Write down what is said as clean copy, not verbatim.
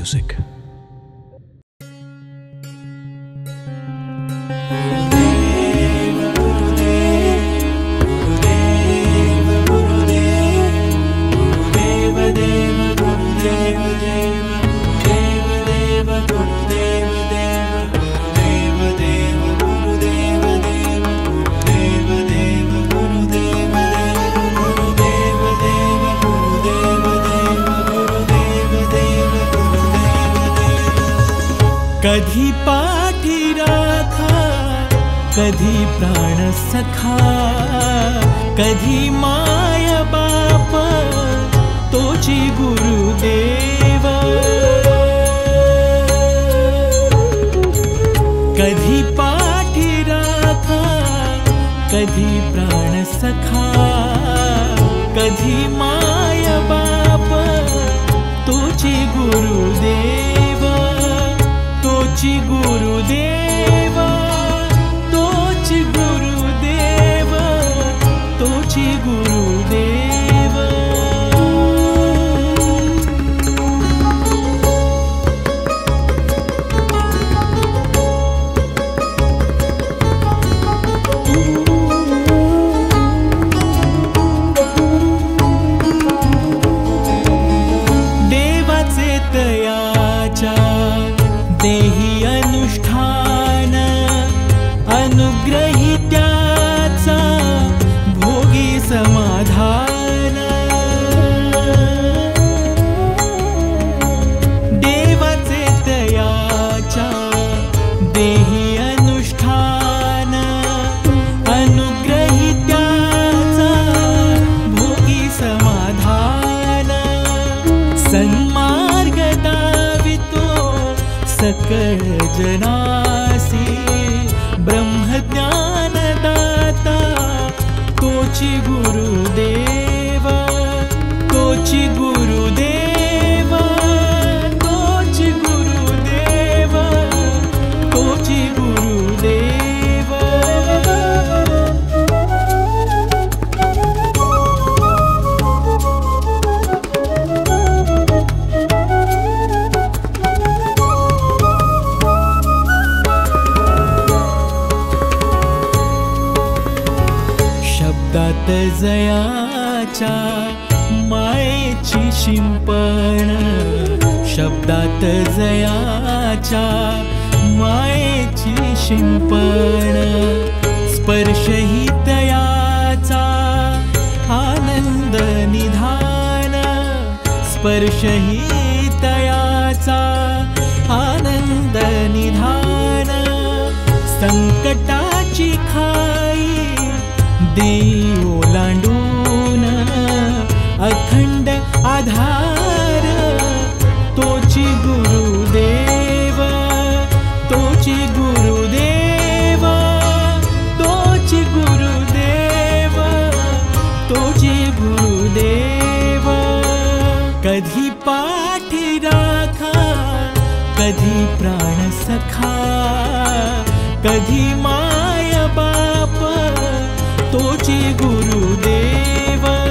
music. कधी पाठी राखा, कधी प्राण सखा, कधी माय बाप तोची गुरुदेव। कधी पाठी राखा, कधी प्राण सखा, कधी माय बाप तोची गुरुदेव, तोची गुरुदेव, तोची गुरुदेव, तोची गुरुदेव। देवाचे तयाच्या देही अनुष्ठान, अनुग्रहित्याचा भोगी समाधान। देवाचे तयाच्या देही अनुष्ठान, अनुग्रहित्याचा भोगी समाधान। सन्मार्ग दावितो सकळ जनासी, ब्रह्मज्ञान दाता तोची गुरुदेव, तोची गुरुदेव, तोची गुरुदेव, तोची गुरुदेव। शब्दात जयाच्या मायेची शिंपण, शब्दात जयाच्या मायेची शिंपण। स्पर्शही तयाचा आनंद निधान, स्पर्शही तयाचा आनंद निधान। संकटाची खाई देई ओलांडून, अखंड आधार तोची गुरुदेव, तोची गुरुदेव, तोची गुरुदेव, तोची गुरुदेव। कधी पाठी राखा, कधी प्राण सखा, कधी माय बाप तोची गुरुदेव।